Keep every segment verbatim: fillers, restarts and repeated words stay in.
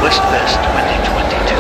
Westfest twenty twenty-two.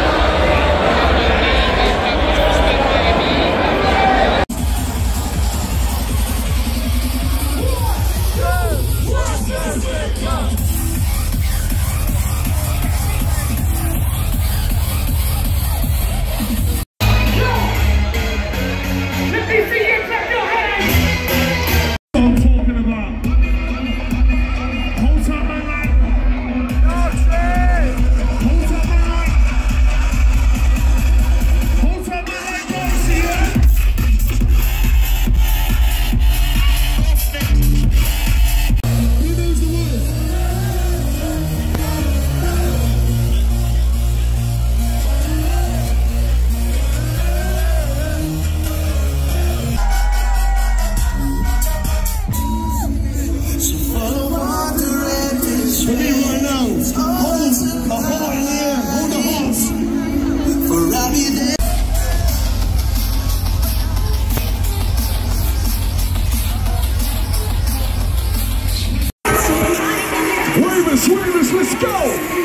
Ravers, let's go!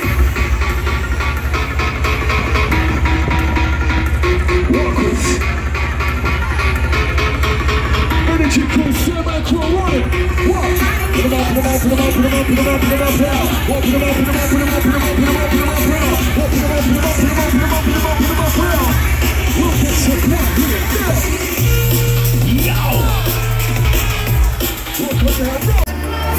Walkers. Energy crew, cinema crew, run it! Walk! Put them up, put them up, put them up, put them up, put them up, put them up, now! Walk, put them up, put them up, put them up, put them up, put them up, put them up, now! Walk, put them up, put them up, put them up, put them up, put them up, put them up, now! Wilkinson, one, here, go! Yo! Walk, put them up, roll!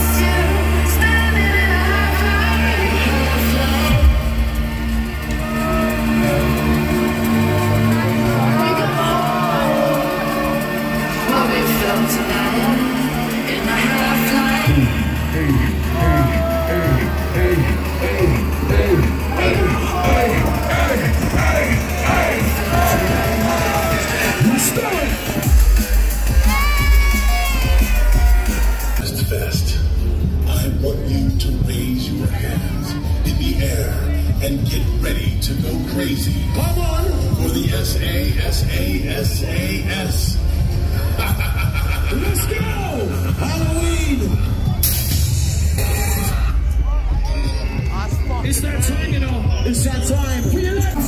Westfest, I want you to raise your hands in the air and get ready to go crazy. Come on! For the S A S A S A S. Let's go! Halloween! It's that time, you know. It's that time.